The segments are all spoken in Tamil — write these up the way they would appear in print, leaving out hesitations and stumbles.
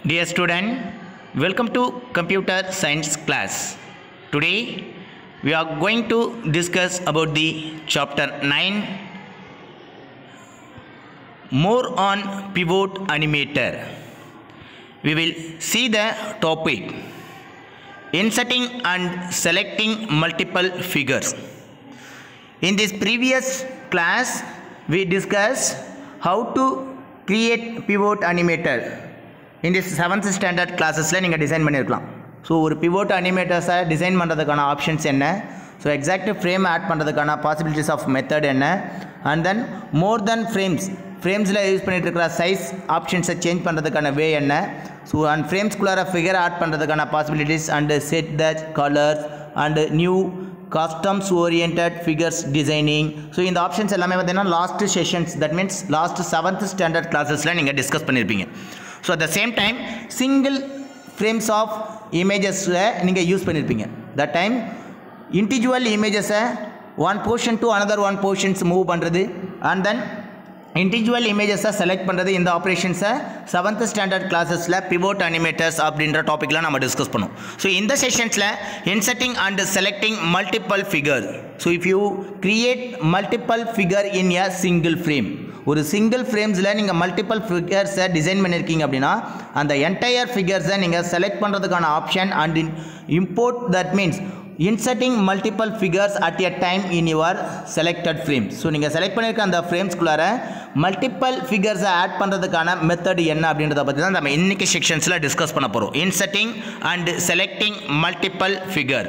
Dear student, welcome to computer science class. Today we are going to discuss about the chapter 9 more on pivot animator. We will see the topic inserting and selecting multiple figures. In this previous class we discussed how to create pivot animator. In this 7th standard classes நீங்க டிசைன் பண்ணிருக்கலாம். ஸோ ஒரு pivot animators-ஐ டிசைன் பண்ணுறதுக்கான ஆப்ஷன்ஸ் என்ன, ஸோ எக்ஸாக்ட் ஃப்ரேம் ஆட் பண்ணுறதுக்கான பாசிபிலிட்டிஸ் ஆஃப் மெத்தட் என்ன, அண்ட் தென் மோர் தென் ஃப்ரேம்ஸில் யூஸ் பண்ணிட்டு இருக்கிற சைஸ் ஆப்ஷன்ஸை சேஞ்ச் பண்ணுறதுக்கான வே என்ன, ஸோ அண்ட் ஃப்ரேம்ஸ்குள்ளார ஃபிகர் ஆட் பண்ணுறதுக்கான possibilities and set the colours and new customs orient figures designing. So இந்த ஆப்ஷன்ஸ் எல்லாமே பார்த்தீங்கன்னா last sessions, that means last 7th standard கிளாஸஸில் நீங்கள் டிஸ்கஸ் பண்ணியிருப்பீங்க. So at the same time single frames of இமேஜஸை நீங்கள் யூஸ் பண்ணியிருப்பீங்க. தட் டைம் இண்டிவிஜுவல் இமேஜஸை one portion to another one portions move பண்ணுறது அண்ட் தென் இண்டிவிஜுவல் இமேஜஸை செலக்ட் பண்ணுறது, இந்த ஆப்ரேஷன்ஸை 7th ஸ்டாண்டர்ட் கிளாஸஸில் பிவோட் அனிமேட்டர்ஸ் அப்படின்ற டாப்பிக்கில் நம்ம டிஸ்கஸ் பண்ணுவோம். ஸோ இந்த செஷன்ஸில் inserting and selecting multiple figure. So if you create multiple figure in a single frame, ஒரு சிங்கிள் ஃப்ரேம்ஸில் நீங்கள் மல்டிபிள் ஃபிகர்ஸை டிசைன் பண்ணியிருக்கீங்க அப்படின்னா அந்த என்டையர் ஃபிகர்ஸை நீங்கள் செலக்ட் பண்ணுறதுக்கான option and import, that means inserting multiple figures at a time in your selected frame. So நீங்கள் செலக்ட் பண்ணியிருக்க அந்த ஃப்ரேம்ஸ்குள்ளார மல்டிபிள் ஃபிகர்ஸை ஆட் பண்ணுறதுக்கான மெத்தட் என்ன அப்படின்றத பற்றி தான் நம்ம இன்னைக்கு செக்ஷன்ஸில் டிஸ்கஸ் பண்ண போகிறோம். Inserting and selecting multiple figure.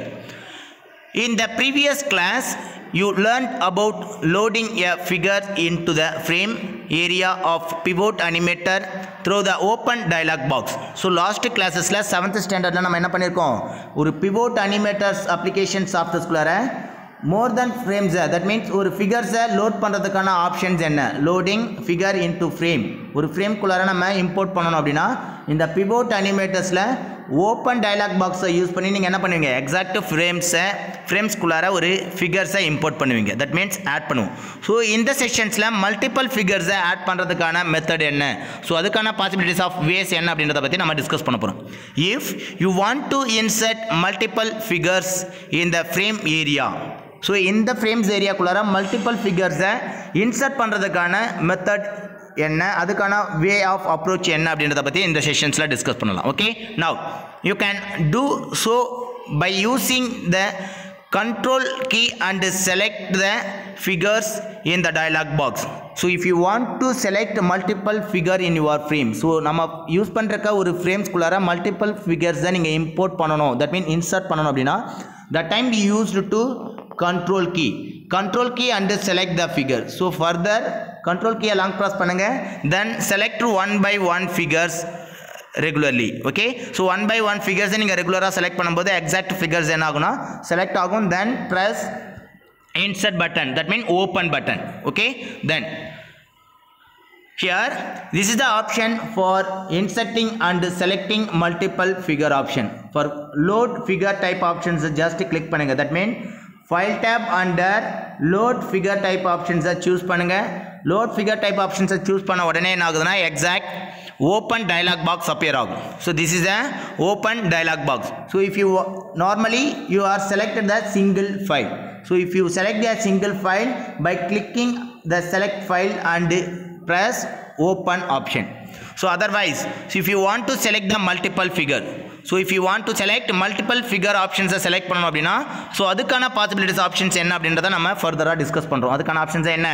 In the previous class you learned about loading a figure into the frame area of pivot animator through the open dialog box. So last classes la 7th standard la நம்ம என்ன பண்ணிருக்கோம், ஒரு pivot animators application software குள்ளார more than frames, that means ஒரு figures லோட் பண்ணுறதுக்கான ஆப்ஷன்ஸ் என்ன, லோடிங் ஃபிகர் இன்டு ஃப்ரேம், ஒரு ஃப்ரேம் குள்ளார நம்ம இம்போர்ட் பண்ணணும் அப்படின்னா இந்த பிவோட் அனிமேட்டர்ஸில் ஓப்பன் டயலாக் பாக்ஸை யூஸ் பண்ணி நீங்கள் என்ன பண்ணுவீங்க, எக்ஸாக்ட் ஃப்ரேம்ஸ்குள்ளார ஒரு ஃபிகர்ஸை இம்போர்ட் பண்ணுவீங்க, தட் மீன்ஸ் ஆட் பண்ணுவோம். ஸோ இந்த செஷன்ஸில் மல்டிபிள் ஃபிகர்ஸை ஆட் பண்ணுறதுக்கான மெத்தட் என்ன, ஸோ அதுக்கான பாசிபிலிட்டிஸ் ஆஃப் வேஸ் என்ன அப்படின்றத பற்றி நம்ம டிஸ்கஸ் பண்ண போகிறோம். If you want to insert multiple figures in the frame area, so இந்த ஃப்ரேம்ஸ் ஏரியாக்குள்ளார மல்டிபிள் ஃபிகர்ஸை இன்சர்ட் பண்ணுறதுக்கான மெத்தட் என்ன, அதுக்கான வே ஆஃப் அப்ரோச் என்ன அப்படின்றத பற்றி இந்த செஷன்ஸில் டிஸ்கஸ் பண்ணலாம். Okay, now you can do so by using the control key and select the figures in the dialog box. So if you want to select multiple figure in your frame, so நம்ம யூஸ் பண்ணுறக்க ஒரு ஃப்ரேம்ஸ்குள்ளார மல்டிபிள் ஃபிகர்ஸை நீங்கள் இம்போர்ட் பண்ணணும், தட் மீன் இன்சர்ட் பண்ணணும் அப்படின்னா that time we used to control key and select the figure. So further control key long press பண்ணுங்க, then select one by one figures regularly. Okay, so one by one figures நீங்க ரெகுலரா செலக்ட் பண்ணும்போது exact figures என்ன ஆகும்னா செலக்ட் ஆகும், then press insert button, that mean open button. Okay, then here this is the option for inserting and selecting multiple figure option. For load figure type options just click பண்ணுங்க, that mean file tab under load figure type options choose பண்ணுங்க. load figure type options choose பண்ண உடனே என்ன ஆகுதுன்னா exact open dialog box appear ஆகும். So this is a open dialog box. So if you normally you are selected the single file, so if you select the single file by clicking the select file and press open option. So otherwise, so if you want to select the multiple figure, so if you want to select multiple figure options select பண்ணனும் அப்படினா so அதுக்கான possibilities options என்ன அப்படின்றத நம்ம further டிஸ்கஸ் பண்றோம். அதுக்கான options என்ன,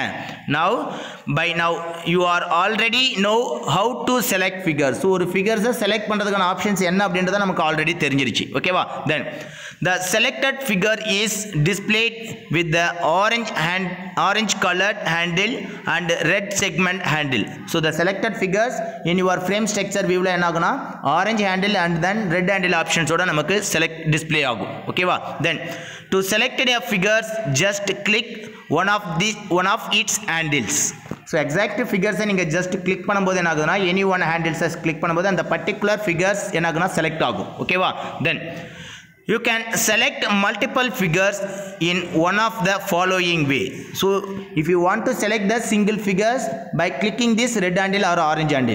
by now you are already know how to select figures. so ஒரு figures select பண்றதுக்கான options என்ன அப்படின்றத நமக்கு ஆல்ரெடி தெரிஞ்சிருச்சு. ஓகேவா, then the selected figure is displayed with the orange colored handle and red segment handle. So the selected figures in your frame structure view la enna aguna orange handle and then red handle options oda namakku select display agum. Okay va, then to select a figures just click one of its handles. So exact figures நீங்க just click பண்ணும்போது என்ன ஆகுதுன்னா any one handles click பண்ணும்போது அந்த particular figures என்ன ஆகுனா select ஆகும். ஓகேவா, then you can select multiple figures in one of the following way. So if you want to select the single figures by clicking this red handle or orange handle,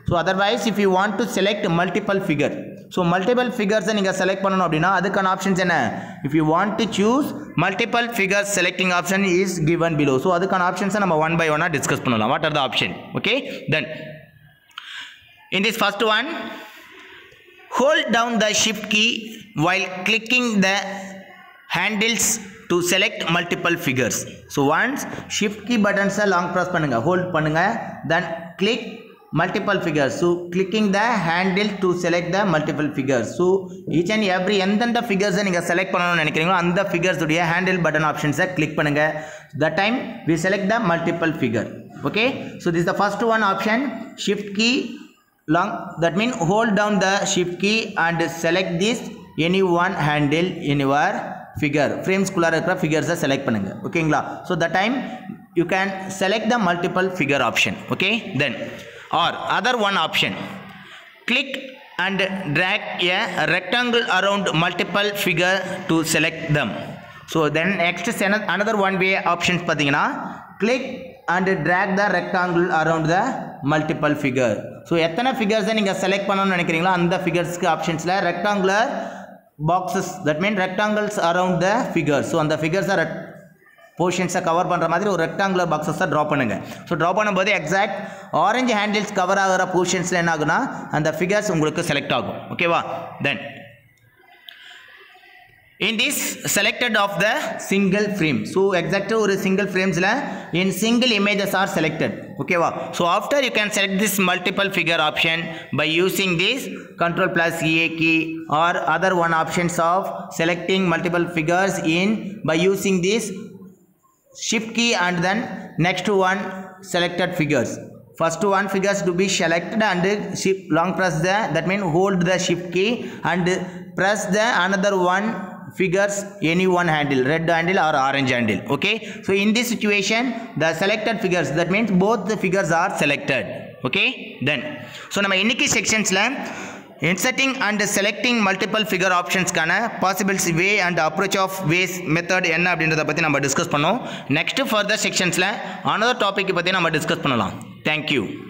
So otherwise if you want to select multiple figure, so multiple figures நீங்க select பண்ணனும் அப்படினா அதுக்கான ஆப்ஷன்ஸ் என்ன? If you want to choose multiple figures, selecting option is given below. So அதுக்கான ஆப்ஷன்ஸ் நம்ம one by one டிஸ்கஸ் பண்ணலாம். What are the option? Okay, then in this first one, hold down the shift key while clicking the handles to select multiple figures. So once shift key buttons long press பண்ணுங்க, hold பண்ணுங்க, then click multiple figures. So clicking the handle to select the multiple figures. So each and every எந்தெந்த figures நீங்க select பண்ணனும்னு நினைக்கிறீங்களோ அந்த figures உடைய handle button options click பண்ணுங்க. That time we select the multiple figure. Okay, so this is the first one option, shift key long, that means hold down the shift key and select this any one handle in your figure. Frames குள்ள இருக்கிற figures select பண்ணுங்க. ஓகேங்களா? So that time you can select the multiple figure option. Okay, then or other one option, click and drag a rectangle around multiple figure to select them. So then next another one way options பாத்தீங்கன்னா click and drag the rectangle around the multiple figure. So எத்தனை figures நீங்க select பண்ணனும்னு நினைக்கிறீங்களோ அந்த figuresக்கு ஆப்ஷன்ஸ்ல rectangular boxes, that means rectangles around the figures. So அந்த figures are portions கவர் பண்ற மாதிரி ஒரு rectangular boxes draw பண்ணுங்க. So draw பண்ணும்போது exact orange handles கவர் ஆகுற portionsல என்ன ஆகுனா அந்த figures உங்களுக்கு select ஆகும். ஓகேவா? Then in this selected of the single frame, so exact ஒரு single framesல in single images are selected. ஓகேவா? So after you can select this multiple figure option by using this control plus A key or other one options of selecting multiple figures in by using this shift key and then next one selected figures. First one figures to be selected and shift long press the, that means hold the shift key and press the another one figures any one handle, red handle or orange handle. Okay, so in this situation the selected figures, that means both the figures are selected. Okay, then so நம்ம இன்னைக்கு செக்ஷன்ஸ்ல inserting and selecting multiple figure options கான possible way and approach of ways method என்ன அப்படின்றத பத்தி நம்ம டிஸ்கஸ் பண்ணோம். நெக்ஸ்ட் further sectionsல another topic பத்தி நம்ம டிஸ்கஸ் பண்ணலாம். Thank you.